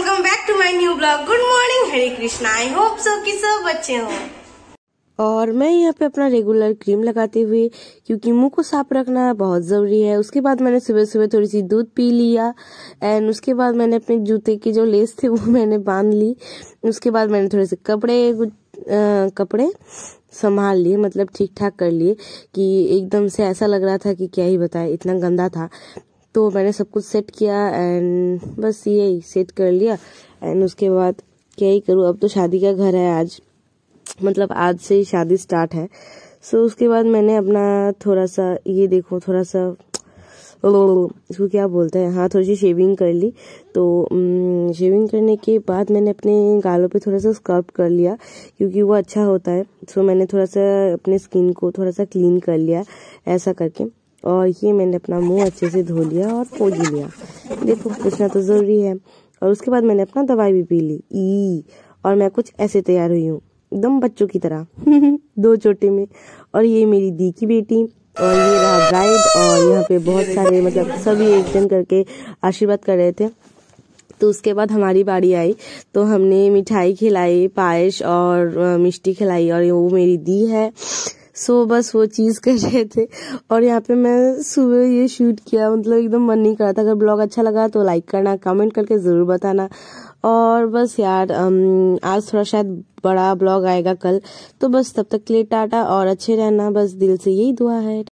Welcome back to my new blog. Good morning, Hare Krishna. I hope सब कि सब अच्छे हो। और मैं यहाँ पे अपना रेगुलर क्रीम लगाते हुए, क्योंकि मुंह को साफ रखना बहुत जरूरी है। उसके बाद मैंने सुबह सुबह थोड़ी सी दूध पी लिया एंड उसके बाद मैंने अपने जूते की जो लेस थे वो मैंने बांध ली। उसके बाद मैंने थोड़े से कपड़े संभाल लिए, मतलब ठीक ठाक कर लिए कि एकदम से ऐसा लग रहा था कि क्या ही बताए, इतना गंदा था। तो मैंने सब कुछ सेट किया एंड बस यही सेट कर लिया। एंड उसके बाद क्या ही करूँ, अब तो शादी का घर है आज, मतलब आज से ही शादी स्टार्ट है। सो उसके बाद मैंने अपना थोड़ा सा ये देखो, थोड़ा सा इसको क्या बोलते हैं, हाँ, थोड़ी सी शेविंग कर ली। तो शेविंग करने के बाद मैंने अपने गालों पे थोड़ा सा स्क्रब कर लिया, क्योंकि वो अच्छा होता है। सो मैंने थोड़ा सा अपने स्किन को थोड़ा सा क्लीन कर लिया ऐसा करके। और ये मैंने अपना मुंह अच्छे से धो लिया और पोंछ लिया, देखो पोंछना तो जरूरी है। और उसके बाद मैंने अपना दवाई भी पी ली और मैं कुछ ऐसे तैयार हुई हूँ, एकदम बच्चों की तरह दो चोटे में। और ये मेरी दी की बेटी और ये रहा ब्राइड। और यहाँ पे बहुत सारे, मतलब सभी एक जन करके आशीर्वाद कर रहे थे। तो उसके बाद हमारी बारी आई तो हमने मिठाई खिलाई, पायस और मिष्टी खिलाई। और वो मेरी दी है, सो बस वो चीज कर रहे थे। और यहाँ पे मैं सुबह ये शूट किया, मतलब एकदम मन नहीं कर रहा था। अगर ब्लॉग अच्छा लगा तो लाइक करना, कमेंट करके जरूर बताना। और बस यार आज थोड़ा शायद बड़ा ब्लॉग आएगा कल, तो बस तब तक के लिए टाटा और अच्छे रहना, बस दिल से यही दुआ है।